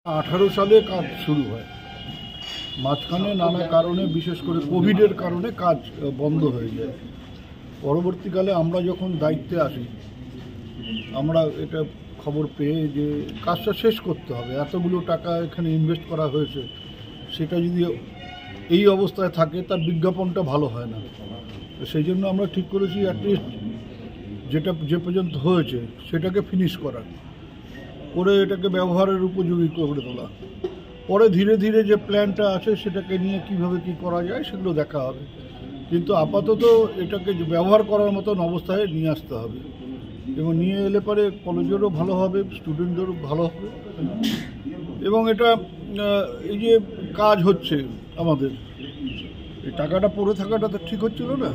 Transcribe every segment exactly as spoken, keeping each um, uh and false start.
আঠারো সালে কাজ শুরু হয়, মাঝখানে নানা কারণে বিশেষ করে কোভিডের কারণে কাজ বন্ধ হয়ে যায়। পরবর্তীকালে আমরা যখন দায়িত্বে আসি আমরা এটা খবর পেয়ে যে কাজটা শেষ করতে হবে, এতগুলো টাকা এখানে ইনভেস্ট করা হয়েছে, সেটা যদি এই অবস্থায় থাকে তার বিজ্ঞাপনটা ভালো হয় না। তো সেই জন্য আমরা ঠিক করেছি অ্যাটলিস্ট যেটা যে পর্যন্ত হয়েছে সেটাকে ফিনিশ করার, করে এটাকে ব্যবহারের উপযোগী করে তোলা। পরে ধীরে ধীরে যে প্ল্যানটা আছে সেটাকে নিয়ে কিভাবে কি করা যায় সেগুলো দেখা হবে, কিন্তু আপাতত এটাকে ব্যবহার করার মতন অবস্থায় নিয়ে আসতে হবে, এবং নিয়ে এলে পরে কলেজেরও ভালো হবে, স্টুডেন্টদেরও ভালো হবে। এবং এটা এই যে কাজ হচ্ছে আমাদের, এই টাকাটা পড়ে থাকাটা তো ঠিক হচ্ছিল না।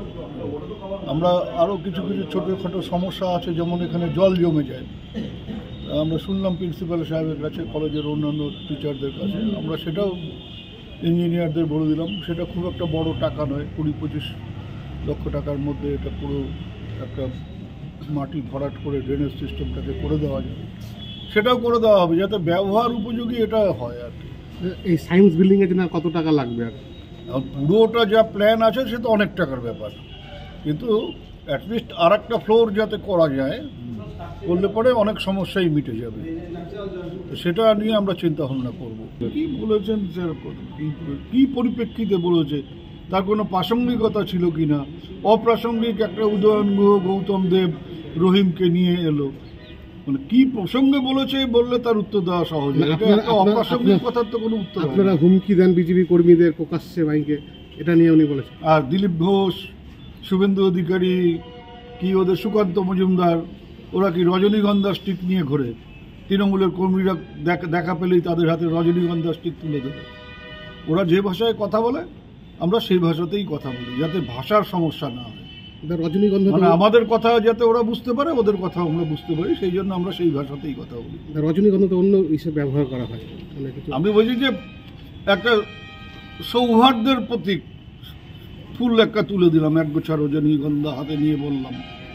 আমরা আরও কিছু কিছু ছোটোখাটো সমস্যা আছে, যেমন এখানে জল জমে যায়। আমরা শুনলাম প্রিন্সিপাল সাহেবের কাছে, কলেজের অন্যান্য টিচারদের কাছে, আমরা সেটাও ইঞ্জিনিয়ারদের বলে দিলাম। সেটা খুব একটা বড় টাকা নয়, কুড়ি পঁচিশ লক্ষ টাকার মধ্যে এটা পুরো একটা মাটি ভরাট করে ড্রেনেজ সিস্টেমটাকে করে দেওয়া যায়, সেটাও করে দেওয়া হবে যাতে ব্যবহার উপযোগী এটা হয় আর কি। এই সায়েন্স বিল্ডিংয়ের জন্য কত টাকা লাগবে? আর পুরোটা যা প্ল্যান আছে সে তো অনেক টাকার ব্যাপার, কিন্তু অ্যাটলিস্ট আর একটা ফ্লোর যাতে করা যায়, করলে পরে অনেক সমস্যাই মিটে যাবে। তো সেটা নিয়ে আমরা চিন্তা ভাবনা করবো। কী বলেছেন স্যার, কী পরিপ্রেক্ষিতে বলেছে, তার কোনো প্রাসঙ্গিকতা ছিল কি না? অপ্রাসঙ্গিক একটা উদয়ন গুহ, গৌতম দেব, রহিমকে নিয়ে এলো, মানে কী প্রসঙ্গে বলেছে বললে তার উত্তর দেওয়া সহজ। এটা একটা অপ্রাসঙ্গিক কথার তো কোনো উত্তর। আপনারা হুমকি দেন বিজেপি কর্মীদের প্রকাশ্যে বাইকে, এটা নিয়ে উনি বলেছেন। আর দিলীপ ঘোষ, শুভেন্দু অধিকারী, কি ওদের সুকান্ত মজুমদার, ওরা কি রজনীগন্ধা স্টিক নিয়ে ঘোরে? তৃণমূলের কর্মীরা দেখা দেখা পেলেই তাদের হাতে রজনীগন্ধা স্টিক তুলে দেবে। ওরা যে ভাষায় কথা বলে আমরা সেই ভাষাতেই কথা বলি, যাতে ভাষার সমস্যা না হয়। রজনীগন্ধা মানে আমাদের কথা যাতে ওরা বুঝতে পারে, ওদের কথা আমরা বুঝতে পারি, সেই জন্য আমরা সেই ভাষাতেই কথা বলি। রজনীগন্ধা তো অন্য হিসেবে ব্যবহার করা হয়। আমি বলছি যে একটা সৌহার্দ্যের প্রতীক ফুল একটা তুলে দিলাম, এক গোছা রজনীগন্ধা হাতে নিয়ে বললাম,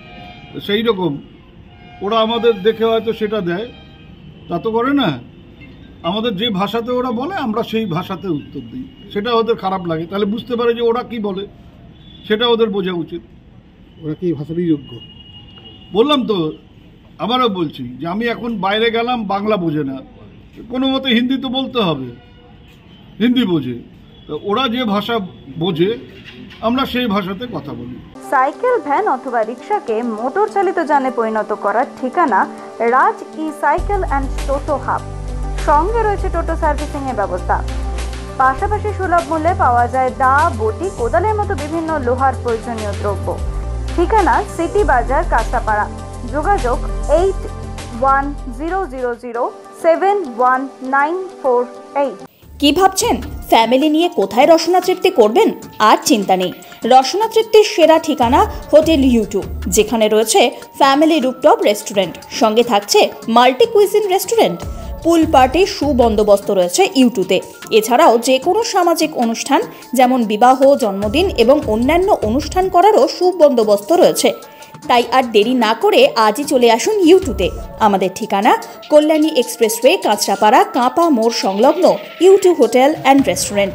সেই রকম ওরা আমাদের দেখে হয়তো সেটা দেয়, তা তো করে না। আমাদের যে ভাষাতে ওরা বলে আমরা সেই ভাষাতে উত্তর দিই, সেটা ওদের খারাপ লাগে, তাহলে বুঝতে পারে যে ওরা কি বলে, সেটা ওদের বোঝা উচিত। ওরা কি ভাষারই যোগ্য? বললাম তো, আবারও বলছি যে আমি এখন বাইরে গেলাম, বাংলা বোঝে না, কোনো মতে হিন্দি তো বলতে হবে, হিন্দি বোঝে, ওরা যে ভাষা বোঝে আমরা সেই ভাষাতে কথা বলি। সাইকেল, ভ্যান অথবা রিক্সাকে মোটর চালিত যানে পরিণত করার ঠিকানা Raj e cycle and toto hub. সঙ্গে রয়েছে টোটো সার্ভিসিং এর ব্যবস্থা। পাশাপাশি সুলভ মূল্যে পাওয়া যায় দা, বটি, কোদালের মতো বিভিন্ন লোহার প্রয়োজনীয় দ্রব্য। ঠিকানা সিটি বাজার, কাঁচাপাড়া। যোগাযোগ eight one zero zero zero seven one nine four eight. কি ভাবছেন ফ্যামিলি নিয়ে কোথায় রসনা তৃপ্তি করবেন? আর চিন্তা নেই, রসনা তৃপ্তির সেরা ঠিকানা হোটেল ইউটু, যেখানে রয়েছে ফ্যামিলি রুফটপ রেস্টুরেন্ট, সঙ্গে থাকছে মাল্টি কুইজিন রেস্টুরেন্ট। পুল পার্টির সুবন্দোবস্ত রয়েছে ইউটুতে। এছাড়াও যে কোনো সামাজিক অনুষ্ঠান যেমন বিবাহ, জন্মদিন এবং অন্যান্য অনুষ্ঠান করারও সুবন্দোবস্ত রয়েছে। তাই আর দেরি না করে আজই চলে আসুন ইউটুতে। আমাদের ঠিকানা কল্যাণী এক্সপ্রেসওয়ে, কাঁচরাপাড়া, কাঁপা মোড় সংলগ্ন U two hotel and restaurant.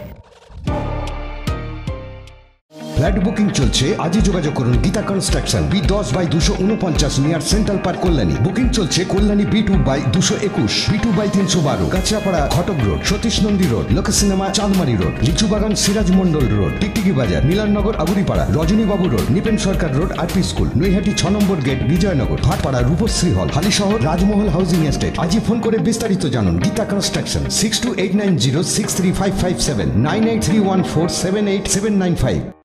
Flat booking চলছে, আজই যোগাযোগ করুন গীতা কনস্ট্রাকশন, বি দশ বাই দুশো উনপঞ্চাশ near central park, Kalyani. Booking চলছে কল্যাণী বি টু বাই দুশো একুশ, বি টু বাই তিনশো বারো, Kanchrapara Ghatak road, Satish Nandi road, Lok cinema Chandmari road, Lichubagan Siraj Mandal road, Tiktiki Bazar, Milannagar Aguripara, Rajanibabu road, Nipen Sarkar road, RP school, Naihati ছ নম্বর gate, Bijoynagar, Bhatpara, Rupashree hall, Halisahar, Rajmahal housing estate. আজই ফোন করে বিস্তারিত জানুন। Geeta construction, six two eight nine zero six three five five seven, nine eight three one four seven eight seven nine five.